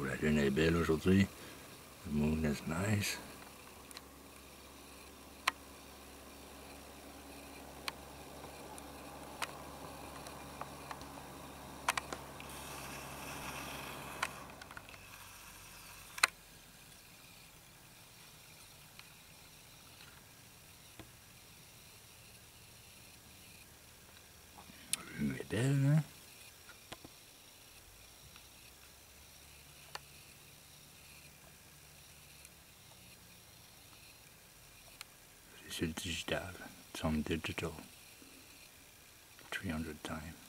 couleur est belle aujourd'hui. The moon is nice. La vue est belle, hein? C'est sur le digital. It's on digital. 300 times.